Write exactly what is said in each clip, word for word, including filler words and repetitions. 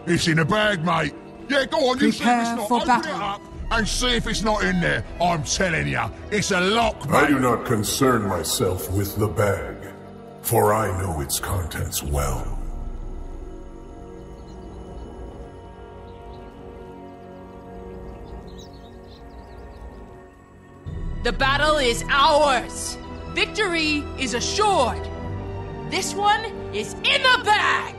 It's in a bag, mate. Yeah, go on, you see if it's Prepare not. for Open battle. it up and see if it's not in there. I'm telling you, it's a lock, mate. I do not concern myself with the bag, for I know its contents well. The battle is ours! Victory is assured! This one is in the bag!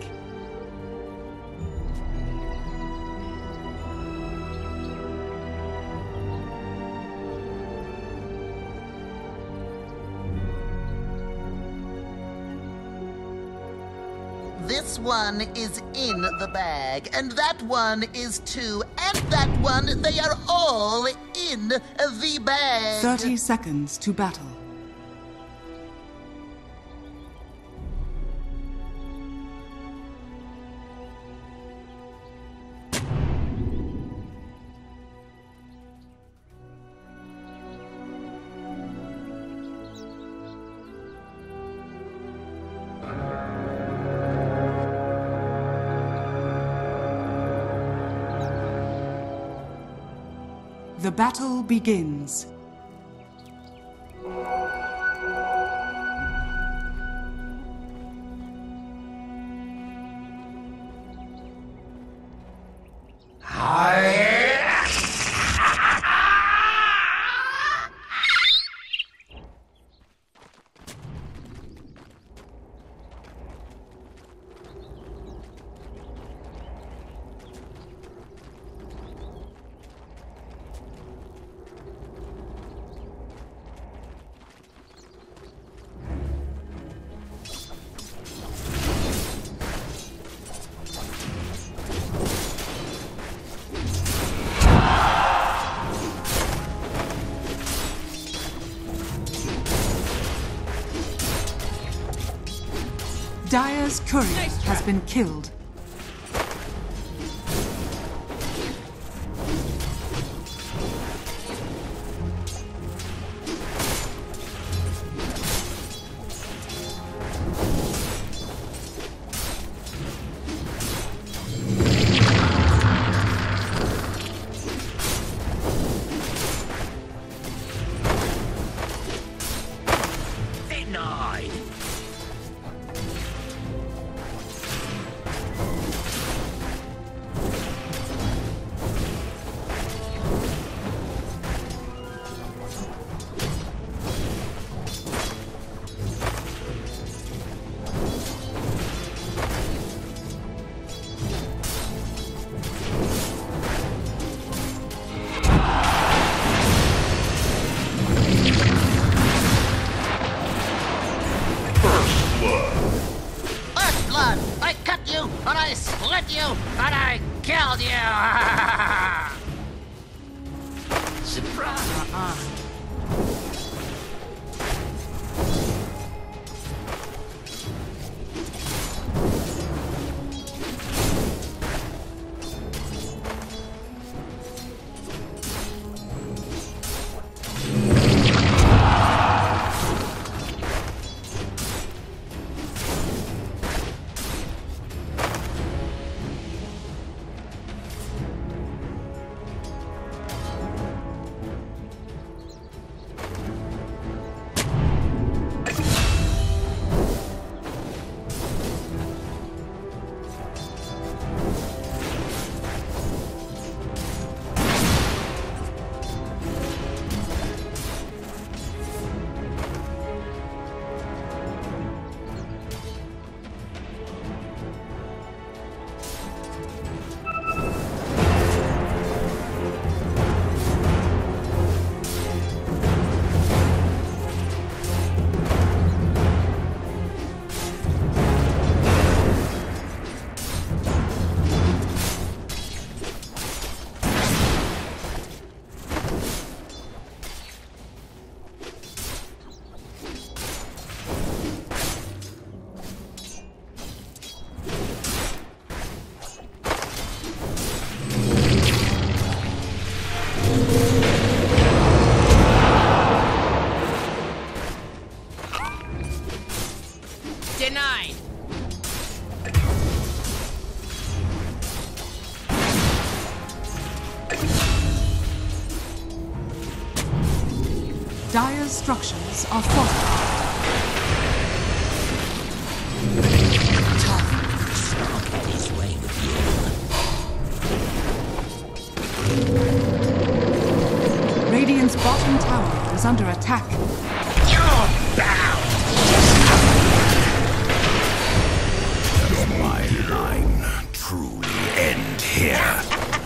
This one is in the bag, and that one is too, and that one, they are all in the bag. Thirty seconds to battle. The battle begins. Dire's courier has been killed. Denied. First blood! I cut you, and I split you, and I killed you! Surprise. Uh-uh. Dire's structures are fortified. Tough. I'll get his way with you. Radiant's bottom tower is under attack. You're bound. Does my line truly end here?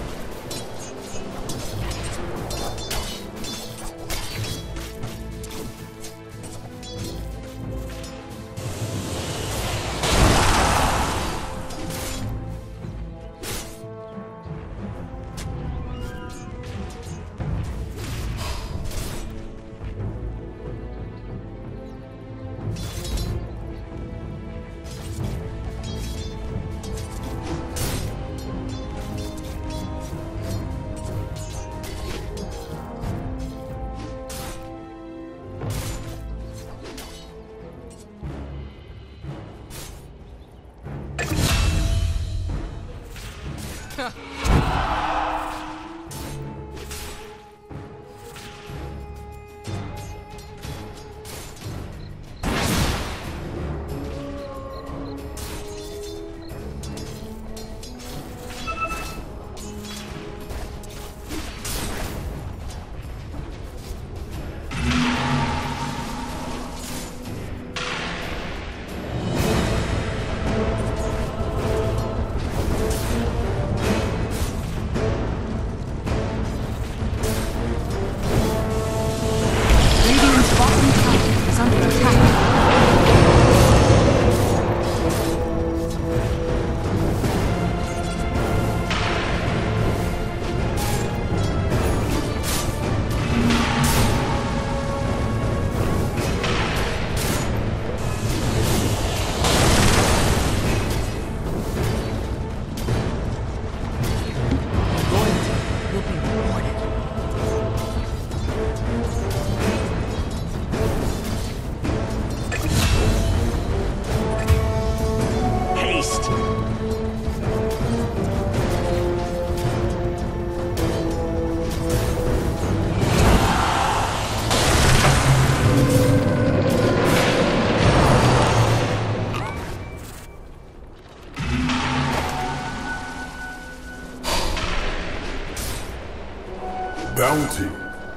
Bounty.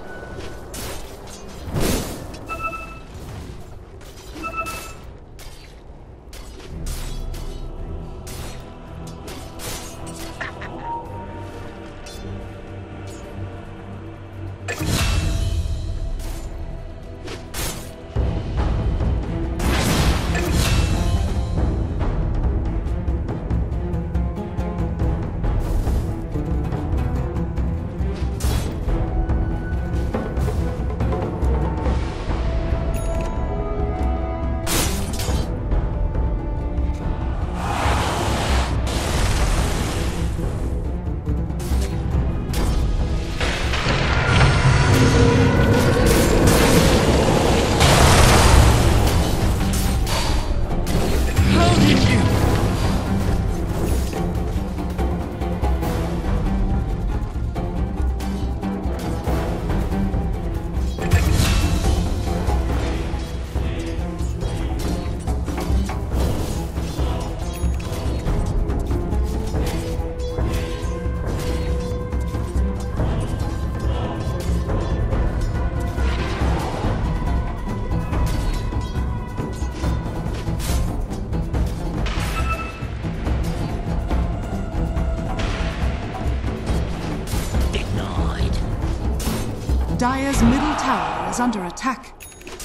Dire's middle tower is under attack.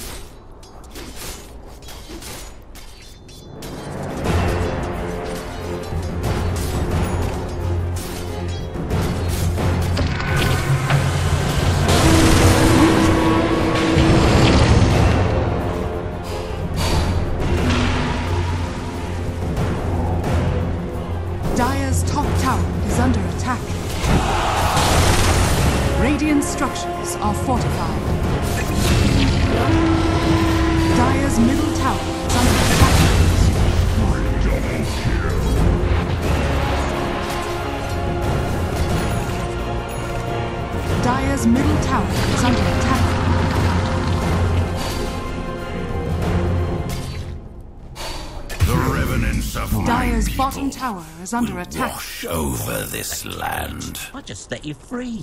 Dire's top tower is under attack. Radiant structures are fortified. bottom tower is under attack. Wash over this land. I'll just let you free.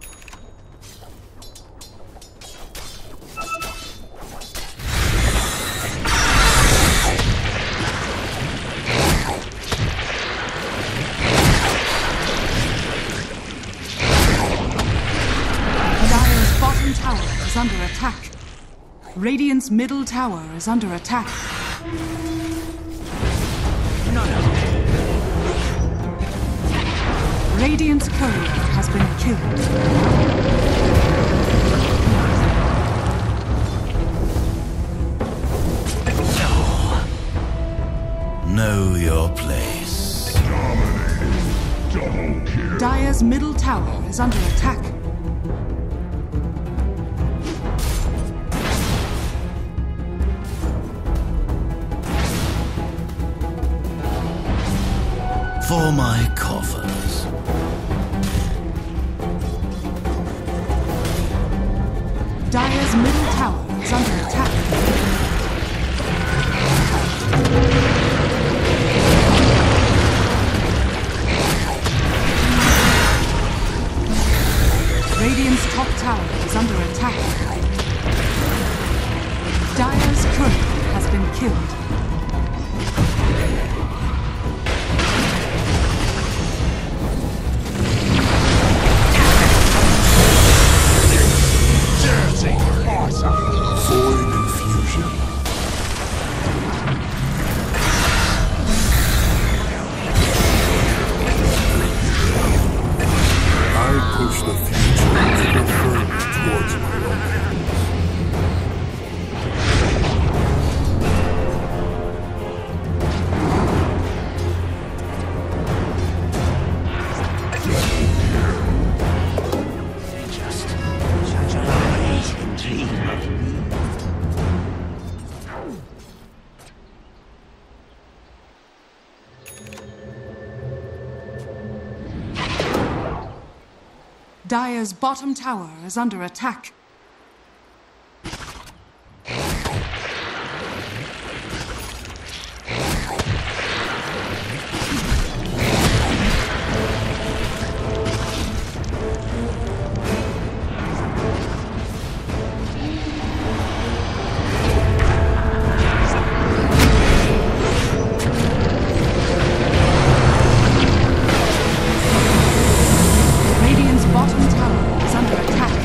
Dire's bottom tower is under attack. Radiant's middle tower is under attack. No, no. Radiant's courier has been killed. Know your place. Double kill. Dire's middle tower is under attack. For my coffers. Dire's middle tower is under attack. Radiant's top tower is under attack. Dire's courier has been killed. Void infusion. I push the future ever further towards my own hands. Just shut your eyes and dream of me. Dire's bottom tower is under attack. Radiant's bottom tower is under attack.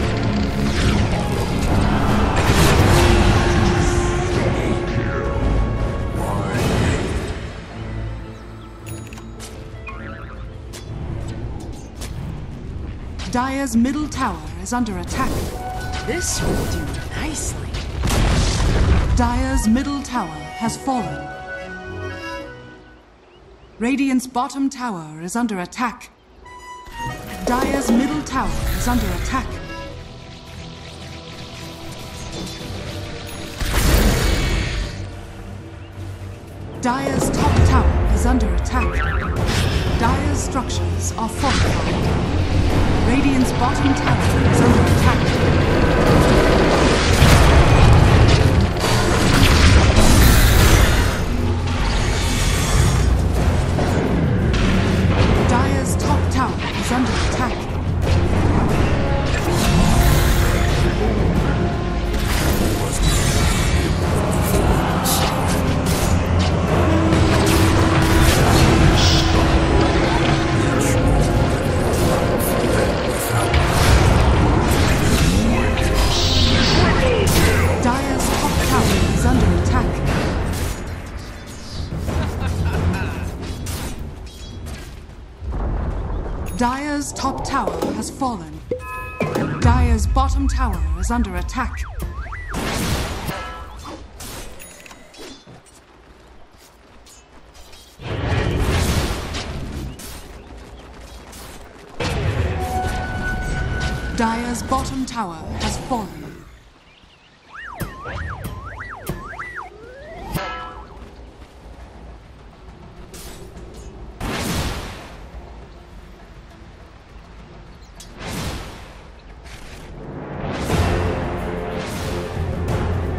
Dire's middle tower is under attack. This will do nicely. Dire's middle tower has fallen. Radiant's bottom tower is under attack. Dire's middle tower is under attack. Dire's top tower is under attack. Dire's structures are fortified. Radiant's bottom tower is under attack. Dire's top tower is under attack. Dire's top tower is under attack. Dire's top tower has fallen. Dire's bottom tower is under attack. Dire's bottom tower has fallen.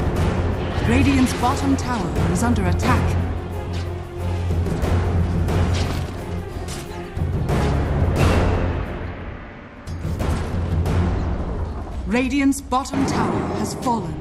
Radiant's bottom tower is under attack. Radiant's bottom tower has fallen.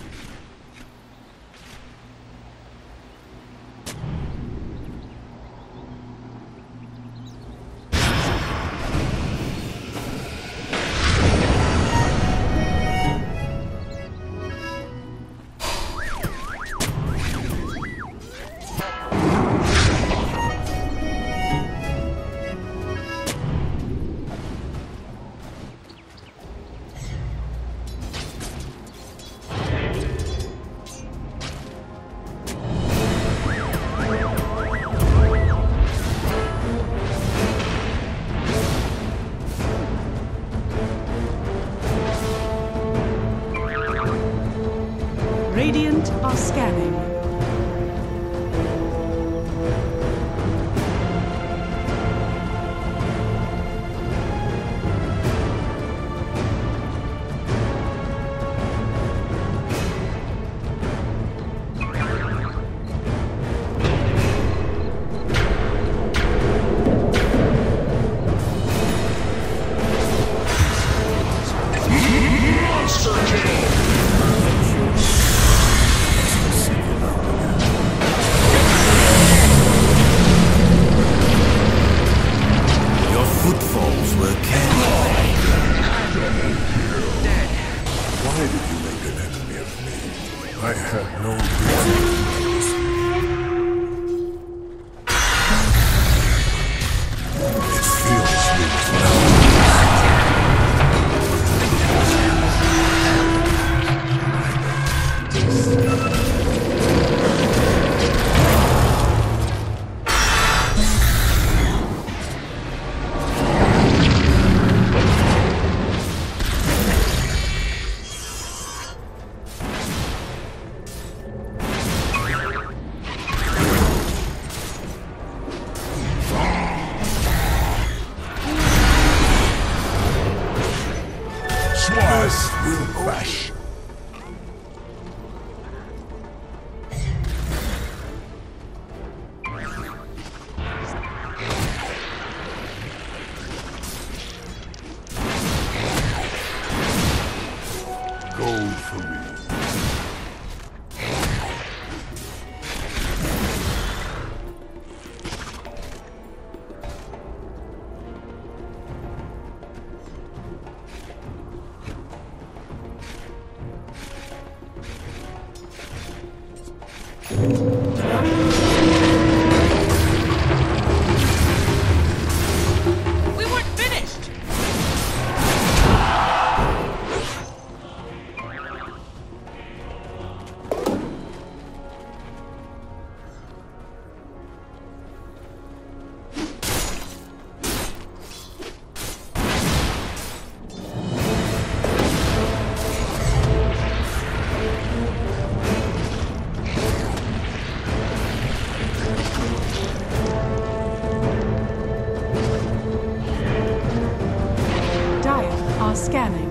Radiant are scanning. I had no reason to do this. It feels weak now. Swaz will crash. Gold for me. We weren't finished! Dire are scanning.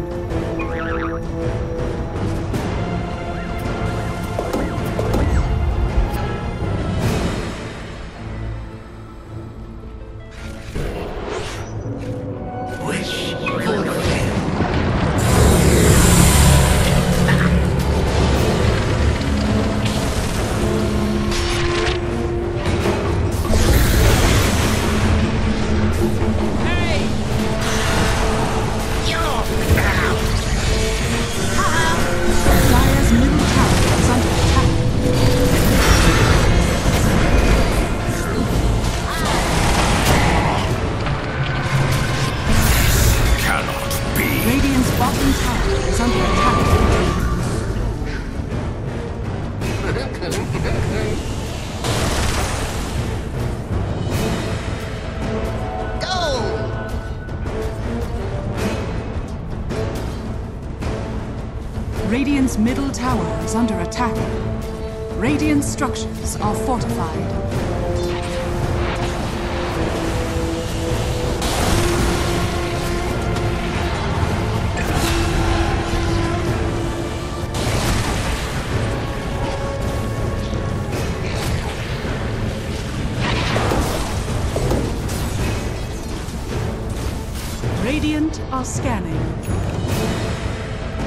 Wish fulfilled. Hey! Dire's middle tower is under attack. Cannot be. Radiant's bottom tower is under attack. Go! Radiant's middle tower is under attack. Radiant structures are fortified. Radiant are scanning.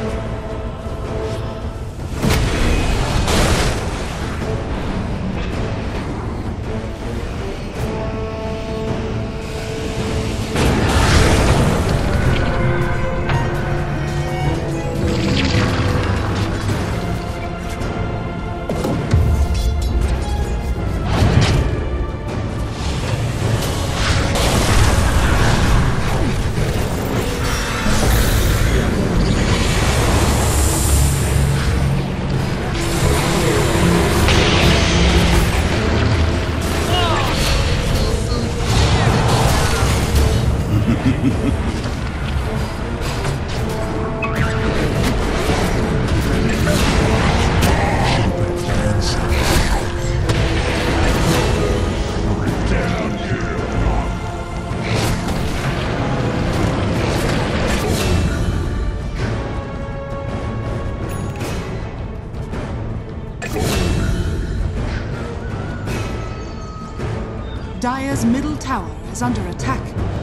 Dire's middle tower is under attack.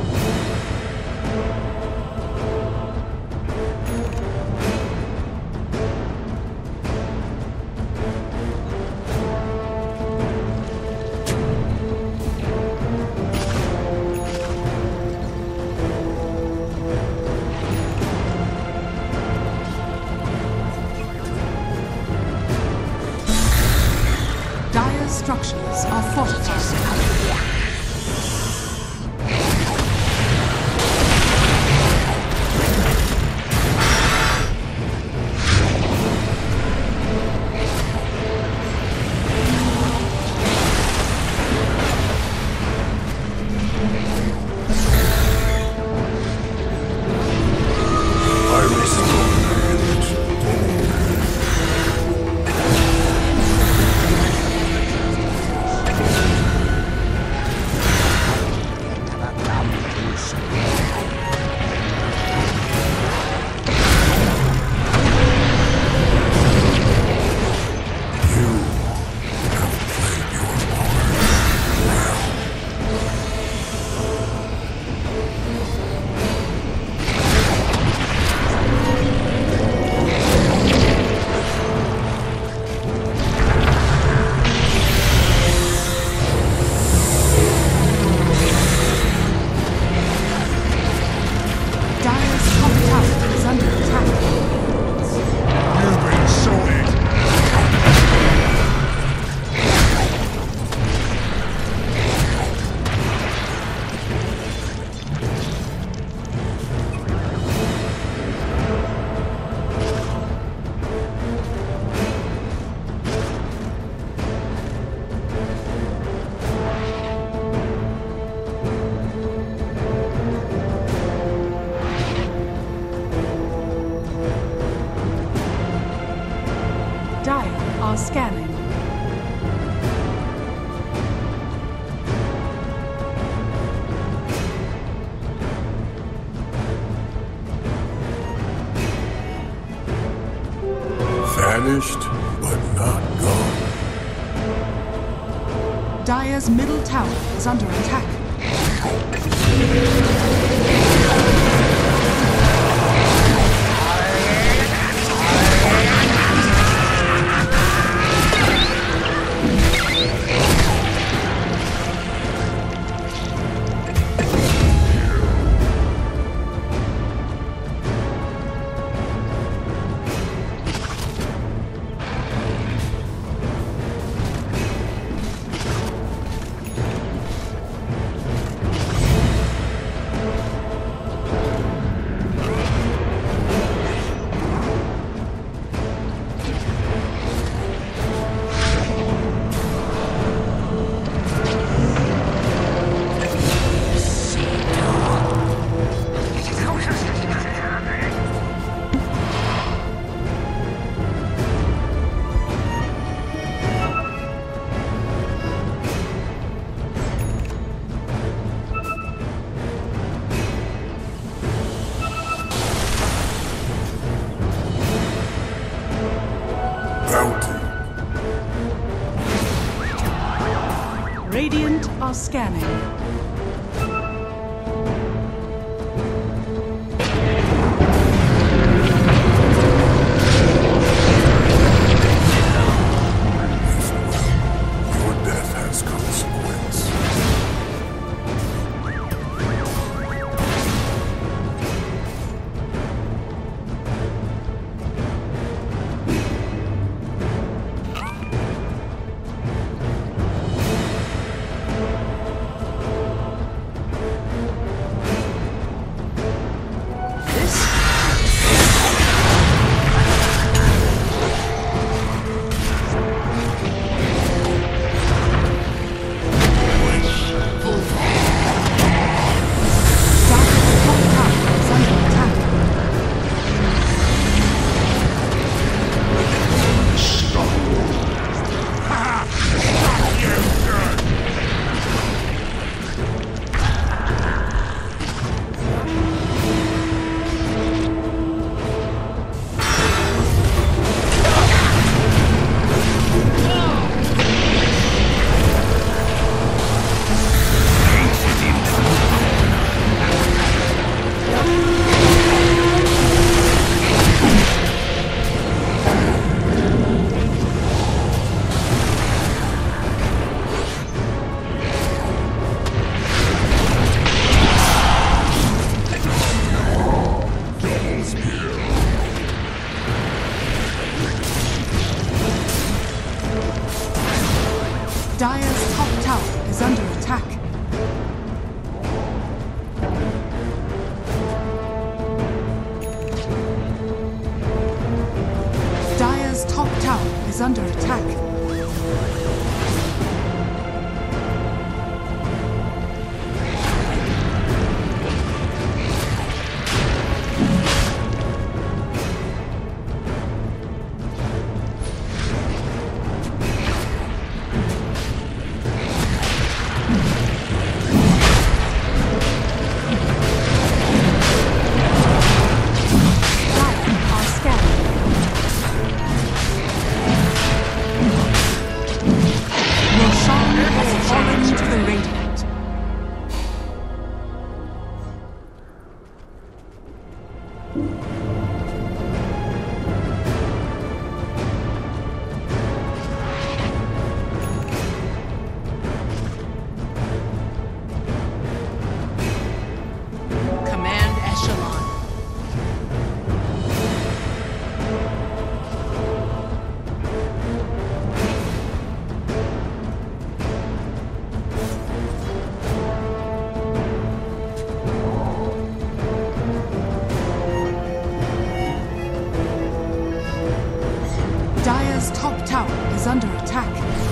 Dire's structures are fortified. Dire are scanning. Vanished, but not gone. Dire's middle tower is under attack. Radiant are scanning. Your death has consequence. Dire's top tower is under attack. Dire's top tower is under attack. Dire's top tower is under attack.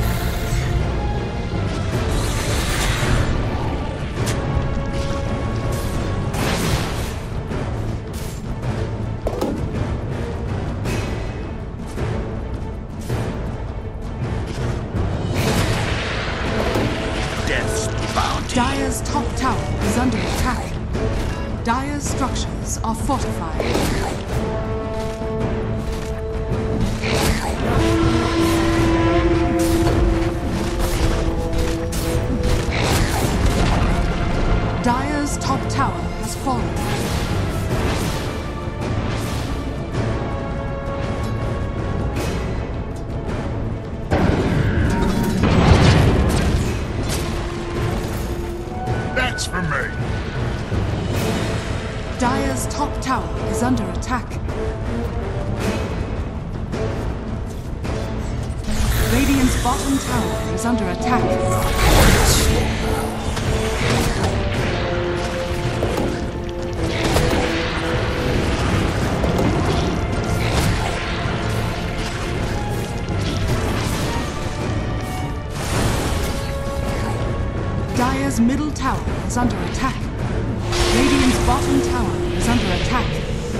Death's bounty. Dire's top tower is under attack. Dire's structures are fortified. Dire's top tower has fallen. That's for me. Dire's top tower is under attack. Radiant's bottom tower is under attack. Dire's middle tower is under attack. Radiant's bottom tower is under attack.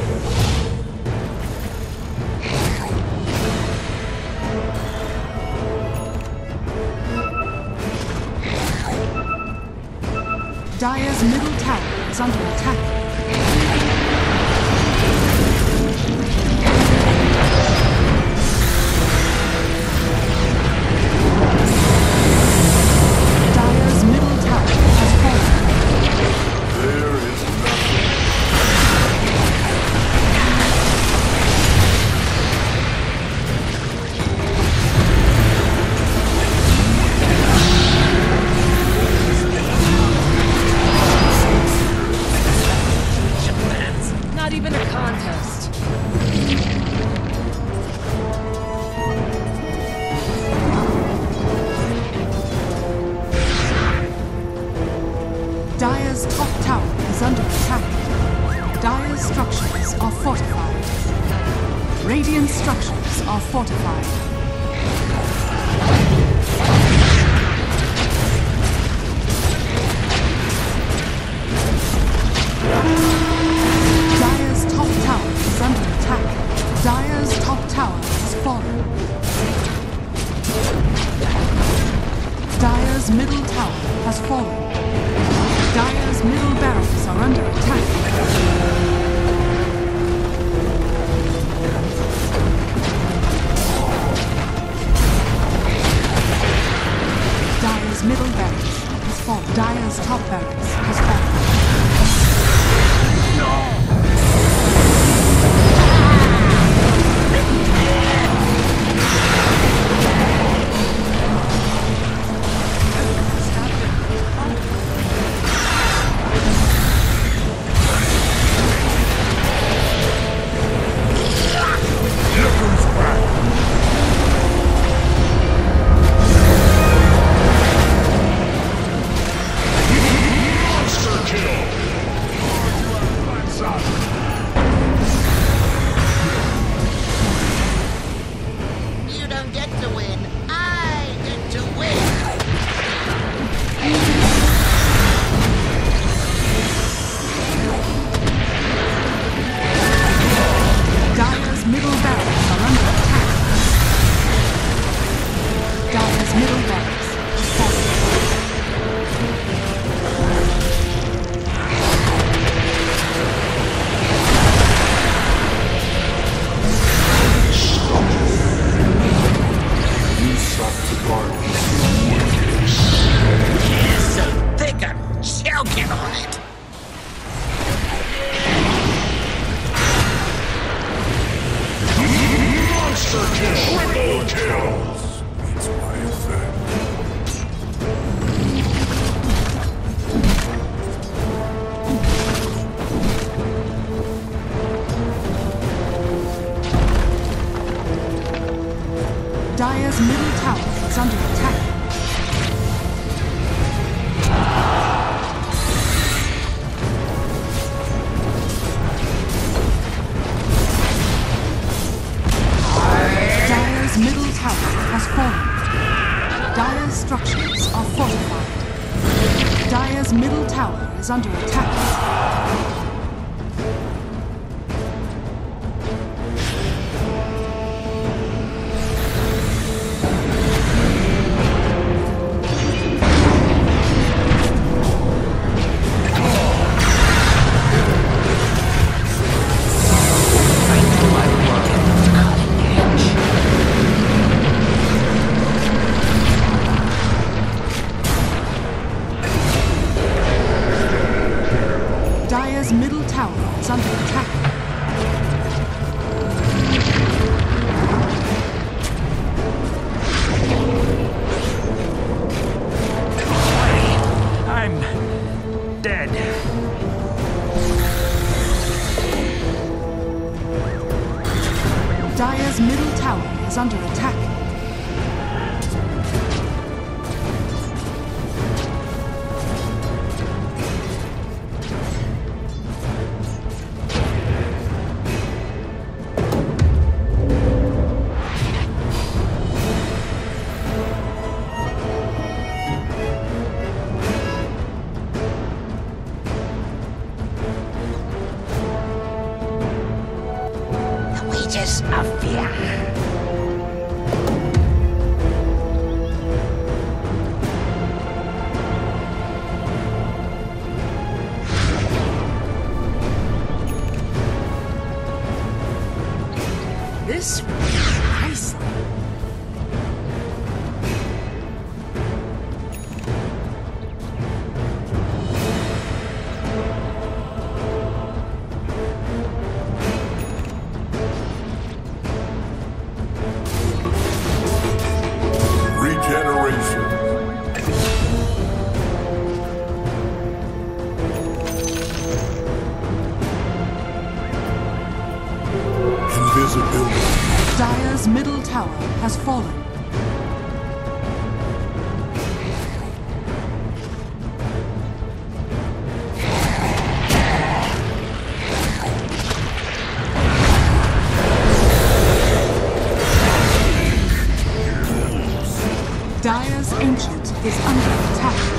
Dire's middle tower is under attack. Dire's top tower is under attack. Dire's structures are fortified. Radiant structures are fortified. Dire's top tower is under attack. Dire's top tower has fallen. Dire's middle tower has fallen. Dire's middle barracks are under attack. Dire's middle barracks has fallen. Dire's top barracks has fallen. to win. I get to win. Dire's middle barracks are under attack. Dire's middle barracks is falling. You sought to guard He's so thick I'm choking on it. Monster kill! Triple kill! It's my effect. Dire's middle tower is under attack. Dire's middle tower has fallen. Dire's structures are fortified. Dire's middle tower is under attack. Dire's middle tower is under attack. I'm dead. Dire's middle tower is under attack. The wages of fear. This will be priceless. Regeneration. Invisibility. Dire's middle tower has fallen. Dire's ancient is under attack.